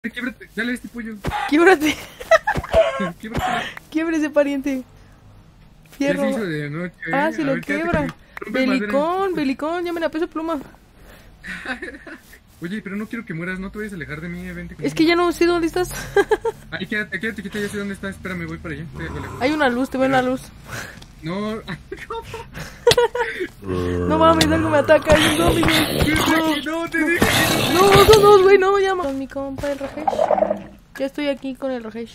Quiebrate, dale a este pollo. Quiebrate. Quiebrate. Quiebre ese pariente. Fierro. Ya se hizo de noche, Ah, se A lo ver, quédate quiebra. con- rompe madera. Belicón, llame a peso pluma. Oye, pero no quiero que mueras, no te vayas a alejar de mí, vente conmigo. Es que ya no sé dónde estás. Ahí quédate, ya sé dónde estás, espérame, voy para allá. Estoy algo lejos. Hay una luz, te veo en la luz. No, No mames, algo me ataca. Hay un zombie, güey. no, te dije. No, son dos, güey, no, llama. Con mi compa, el Rajesh. Ya estoy aquí con el Rajesh.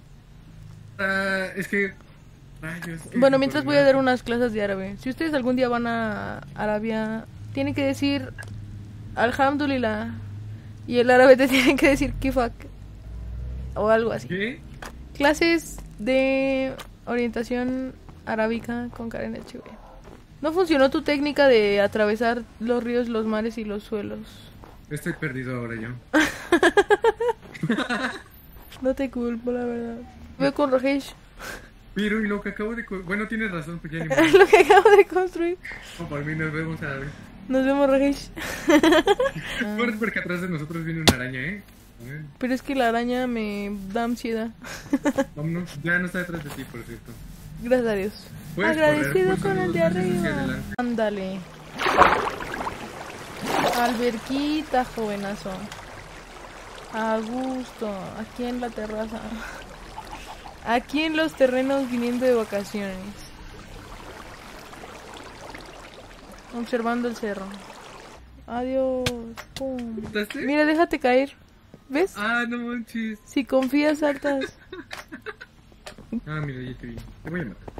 Es que... Rayos, Bueno, mientras voy a dar unas clases de árabe. Si ustedes algún día van a Arabia, tienen que decir Alhamdulillah. Y el árabe te tiene que decir Kifak. O algo así. ¿Qué? Clases de orientación arábica con Karen Echeverría. No funcionó tu técnica de atravesar los ríos, los mares y los suelos. Estoy perdido ahora yo. No te culpo, la verdad. Voy con Rajesh. Pero y lo que acabo de... Bueno, tienes razón, pues ya ni modo. Lo que acabo de construir. No, por mí nos vemos a ver. Nos vemos, Rajesh. Corre porque atrás de nosotros viene una araña, ¿eh? A ver, Pero es que la araña me da ansiedad. vámonos. Ya no está detrás de ti, por cierto. Gracias a Dios. Puedes Agradecido correr, con pues, el de dos veces hacia arriba. adelante. Ándale. Alberquita, jovenazo. A gusto. Aquí en la terraza. Aquí en los terrenos viniendo de vacaciones. Observando el cerro. Adiós. Pum. ¿Mataste? Mira, déjate caer. ¿Ves? Ah, no manches. Si confías, saltas. Ah, mira, ya te vi. Te voy a matar.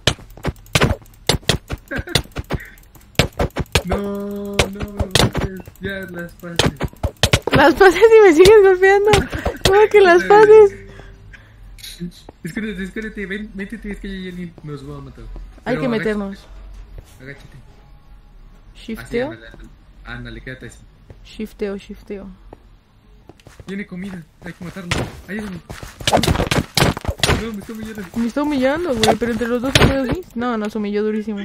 No, no me mates. Ya las pases. Las pases y me sigues golpeando. ¿Cómo que las pases? Espérate, ven, métete, es que ya ni nos va a matar. Hay Pero que meternos. Agáchate. Así, Shifteo. ándale, quédate así. Shifteo. Tiene comida, hay que matarlo. Ayúdame. No, me está humillando. Me está humillando, güey, pero entre los dos primeros sí. No, nos humilló durísimo.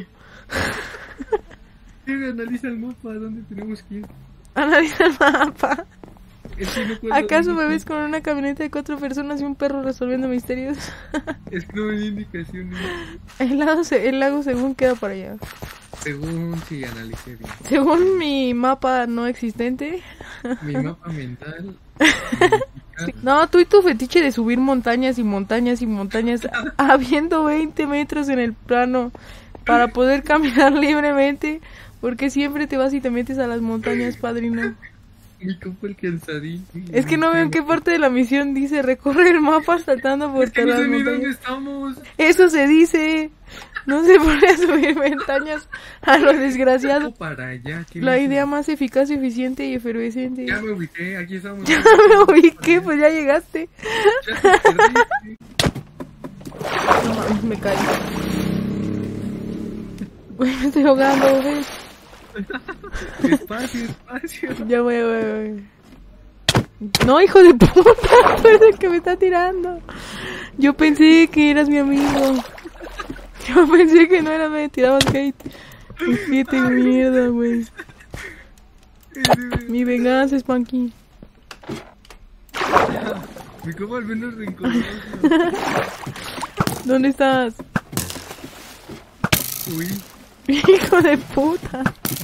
Analiza el mapa, ¿dónde tenemos que ir? Analiza el mapa. Es que no puedo ¿Acaso dar me ves con una camioneta de 4 personas y un perro resolviendo misterios? Es que no me dio indicaciones. El lago según queda para allá. Según si analicé bien. Según mi mapa no existente. Mi mapa mental. No, tú y tu fetiche de subir montañas y montañas y montañas habiendo 20 metros en el plano para poder caminar libremente, porque siempre te vas y te metes a las montañas, padrino. Mi compa el cansadín. Es que no veo en qué parte de la misión dice recorre el mapa saltando por Es que todas no las sé ni dónde montañas. estamos. Eso se dice. No se pone a subir montañas a lo desgraciado. Para allá. ¿qué La me idea hizo? más eficaz, eficiente y efervescente. Ya me ubiqué, aquí estamos. Ya me ubiqué, pues ya llegaste. Ya te perdiste. No mames, me caí. Güey, me estoy ahogando, ¿ves? Espacio. Ya voy. No, hijo de puta, tú eres el que me está tirando. Yo pensé que eras mi amigo. Yo pensé que no era, me tirabas hate. Qué mierda, güey. Mi venganza, Spanky. Mi compa al menos rinconoso. ¿Dónde estás? Uy. Hijo de puta.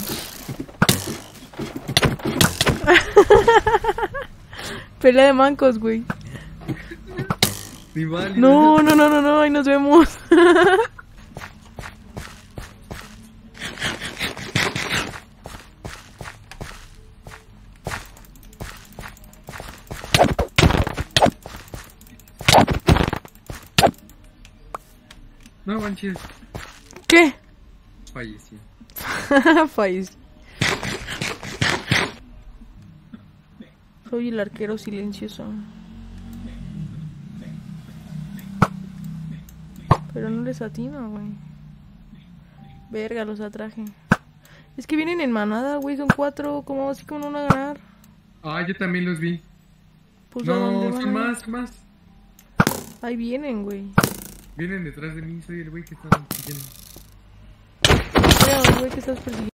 Pelea de mancos, güey. Rival. No, ahí nos vemos. No manches. ¿Qué? Fallecí. Fallecí. Soy el arquero silencioso. Pero no les atino, güey. Verga, los atraje. Es que vienen en manada, güey. Son 4. ¿Cómo así como no van a ganar? Ah, yo también los vi. Pues ¿a dónde No, van? son más. Ahí vienen, güey. Vienen detrás de mí, soy el güey que está siguiendo. Creo, güey, que estás persiguiendo.